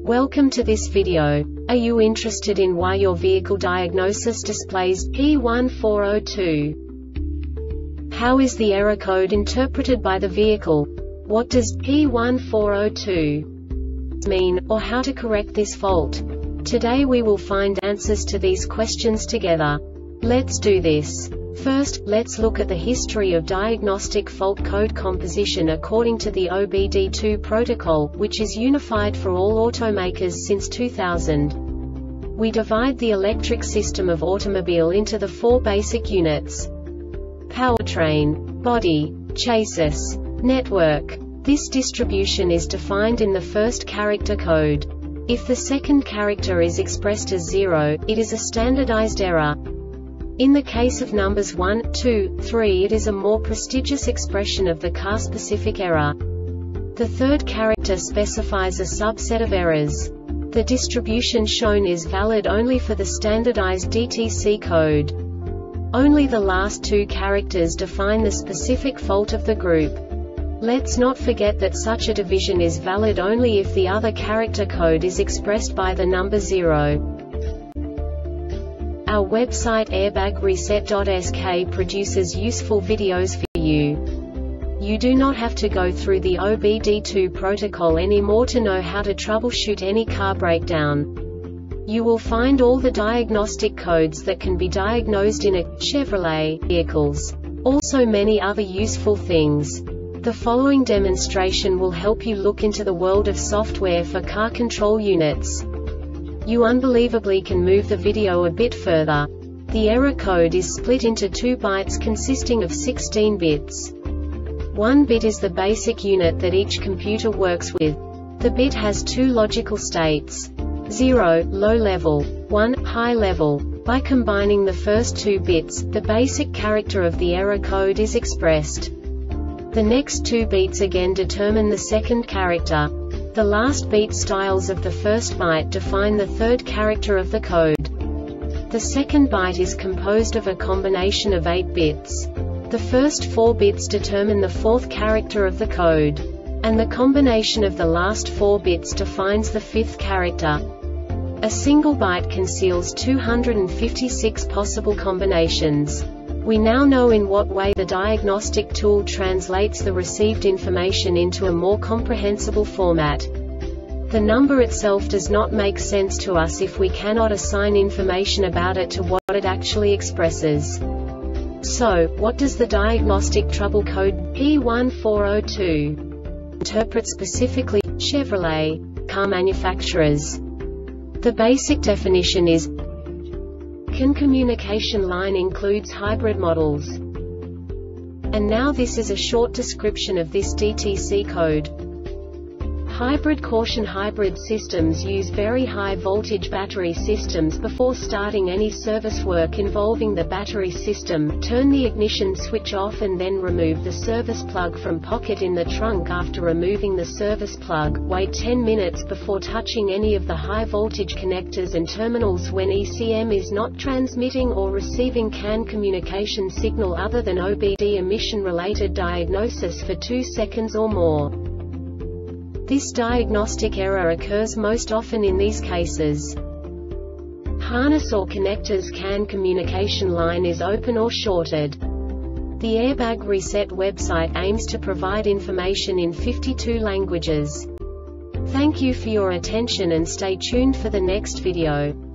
Welcome to this video. Are you interested in why your vehicle diagnosis displays P1402? How is the error code interpreted by the vehicle? What does P1402 mean, or how to correct this fault? Today we will find answers to these questions together. Let's do this. First, let's look at the history of diagnostic fault code composition according to the OBD2 protocol, which is unified for all automakers since 2000. We divide the electric system of automobile into the four basic units: powertrain, body, chassis, network. This distribution is defined in the first character code. If the second character is expressed as 0, it is a standardized error. In the case of numbers 1, 2, 3, it is a more prestigious expression of the car-specific error. The third character specifies a subset of errors. The distribution shown is valid only for the standardized DTC code. Only the last two characters define the specific fault of the group. Let's not forget that such a division is valid only if the other character code is expressed by the number 0. Our website airbagreset.sk produces useful videos for you. You do not have to go through the OBD2 protocol anymore to know how to troubleshoot any car breakdown. You will find all the diagnostic codes that can be diagnosed in a Chevrolet vehicles. Also many other useful things. The following demonstration will help you look into the world of software for car control units. You unbelievably can move the video a bit further. The error code is split into 2 bytes consisting of 16 bits. 1 bit is the basic unit that each computer works with. The bit has 2 logical states: 0, low level, 1, high level. By combining the first 2 bits, the basic character of the error code is expressed. The next 2 beats again determine the second character. The last beat styles of the first byte define the third character of the code. The second byte is composed of a combination of 8 bits. The first 4 bits determine the fourth character of the code. And the combination of the last 4 bits defines the fifth character. A single byte conceals 256 possible combinations. We now know in what way the diagnostic tool translates the received information into a more comprehensible format. The number itself does not make sense to us if we cannot assign information about it to what it actually expresses. So, what does the diagnostic trouble code P1402 interpret specifically Chevrolet car manufacturers? The basic definition is: CAN communication line includes hybrid models. And now this is a short description of this DTC code. Hybrid caution: hybrid systems use very high voltage battery systems before starting any service work involving the battery system. Turn the ignition switch off and then remove the service plug from pocket in the trunk. After removing the service plug, wait 10 minutes before touching any of the high voltage connectors and terminals. When ECM is not transmitting or receiving CAN communication signal other than OBD emission related diagnosis for 2 seconds or more. This diagnostic error occurs most often in these cases: harness or connectors CAN communication line is open or shorted. The Airbag Reset website aims to provide information in 52 languages. Thank you for your attention and stay tuned for the next video.